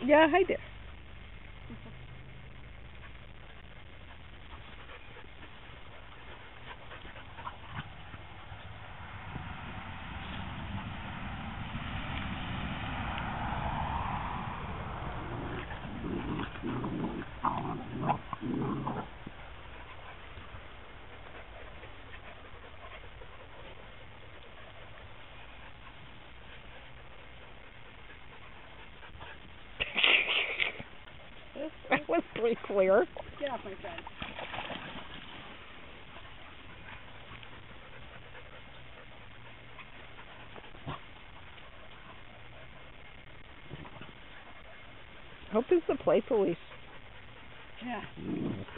Yeah, hi there. That was pretty clear. Get off my friend. Hope it's the play police. Yeah.